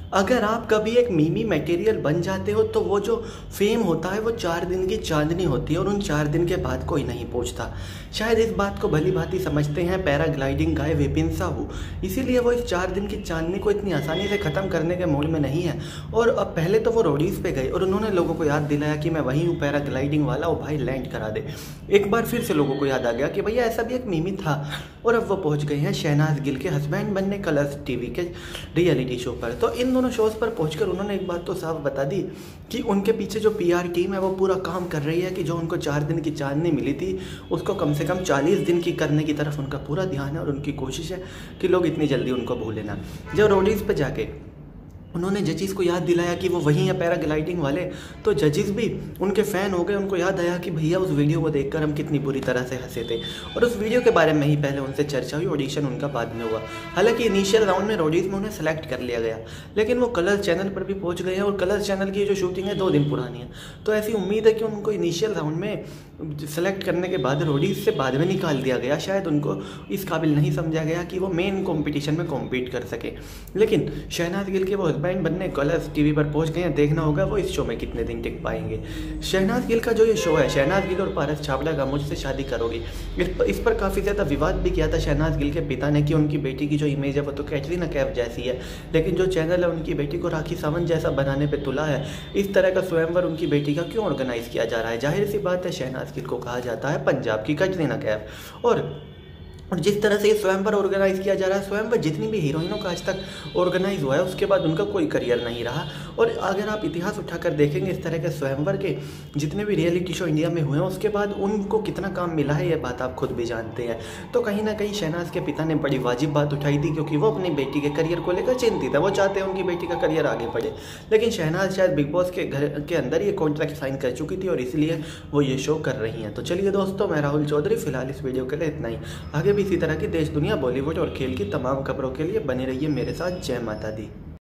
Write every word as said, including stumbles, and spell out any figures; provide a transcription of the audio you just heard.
अगर आप कभी एक मीमी मटेरियल बन जाते हो तो वो जो फेम होता है वो चार दिन की चांदनी होती है और उन चार दिन के बाद कोई नहीं पूछता। शायद इस बात को भली भांति समझते हैं पैराग्लाइडिंग गाय विपिन साहू, इसीलिए वो इस चार दिन की चांदनी को इतनी आसानी से ख़त्म करने के मूड में नहीं है। और अब पहले तो वो रोडीज़ पे गए और उन्होंने लोगों को याद दिलाया कि मैं वही हूँ पैराग्लाइडिंग वाला, वो भाई लैंड करा दे। एक बार फिर से लोगों को याद आ गया कि भैया ऐसा भी एक मीमी था। और अब वो पहुँच गए हैं शहनाज गिल के हस्बैंड बनने कलर्स टीवी के रियलिटी शो पर। तो इन दोनों शोज़ पर पहुंचकर उन्होंने एक बात तो साफ बता दी कि उनके पीछे जो पीआर टीम है वो पूरा काम कर रही है कि जो उनको चार दिन की चांदनी मिली थी उसको कम से कम चालीस दिन की करने की तरफ उनका पूरा ध्यान है और उनकी कोशिश है कि लोग इतनी जल्दी उनको भूले ना। जब रोडीज़ पे जाके उन्होंने जजेस को याद दिलाया कि वो वही है पैराग्लाइडिंग वाले, तो जजेस भी उनके फ़ैन हो गए। उनको याद आया कि भैया उस वीडियो को देखकर हम कितनी बुरी तरह से हंसे थे और उस वीडियो के बारे में ही पहले उनसे चर्चा हुई। ऑडिशन उनका बाद में हुआ। हालांकि इनिशियल राउंड में रोडीज़ में उन्हें सेलेक्ट कर लिया गया, लेकिन वो कलर्स चैनल पर भी पहुंच गए हैं और कलर्स चैनल की जो शूटिंग है दो दिन पुरानी है। तो ऐसी उम्मीद है कि उनको इनिशियल राउंड में सेलेक्ट करने के बाद रोडीज़ से बाद में निकाल दिया गया। शायद उनको इस काबिल नहीं समझा गया कि वो मेन कॉम्पिटिशन में कॉम्पीट कर सके। लेकिन शहनाज गिल के वो हस्बैंड बनने कलर्स टीवी पर पहुंच गए हैं। देखना होगा वो इस शो में कितने दिन टिक पाएंगे। शहनाज गिल का जो ये शो है, शहनाज गिल और पारस छाबड़ा का मुझसे शादी करोगी, इस पर काफ़ी ज़्यादा विवाद भी किया था शहनाज गिल के पिता ने कि उनकी बेटी की जो इमेज है वो तो कैटरीना कैफ जैसी है, लेकिन जो चैनल है उनकी बेटी को राखी सावंत जैसा बनाने पर तुला है। इस तरह का स्वयंवर उनकी बेटी का क्यों ऑर्गेनाइज किया जा रहा है? जाहिर सी बात है शहनाज गिल को कहा जाता है पंजाब की कैटरीना कैफ। और और जिस तरह से ये स्वयंवर ऑर्गेनाइज किया जा रहा है, स्वयंवर जितनी भी हीरोइनों का आज तक ऑर्गेनाइज हुआ है उसके बाद उनका कोई करियर नहीं रहा। और अगर आप इतिहास उठाकर देखेंगे इस तरह के स्वयंवर के जितने भी रियलिटी शो इंडिया में हुए हैं उसके बाद उनको कितना काम मिला है ये बात आप खुद भी जानते हैं। तो कहीं ना कहीं शहनाज के पिता ने बड़ी वाजिब बात उठाई थी, क्योंकि वो अपनी बेटी के करियर को लेकर चिंतित है। वो चाहते हैं उनकी बेटी का करियर आगे बढ़े, लेकिन शहनाज शायद बिग बॉस के घर के अंदर ये कॉन्ट्रैक्ट साइन कर चुकी थी और इसलिए वो ये शो कर रही हैं। तो चलिए दोस्तों, मैं राहुल चौधरी, फिलहाल इस वीडियो के लिए इतना ही। आगे भी इसी तरह की देश दुनिया, बॉलीवुड और खेल की तमाम खबरों के लिए बने रहिए मेरे साथ। जय माता दी।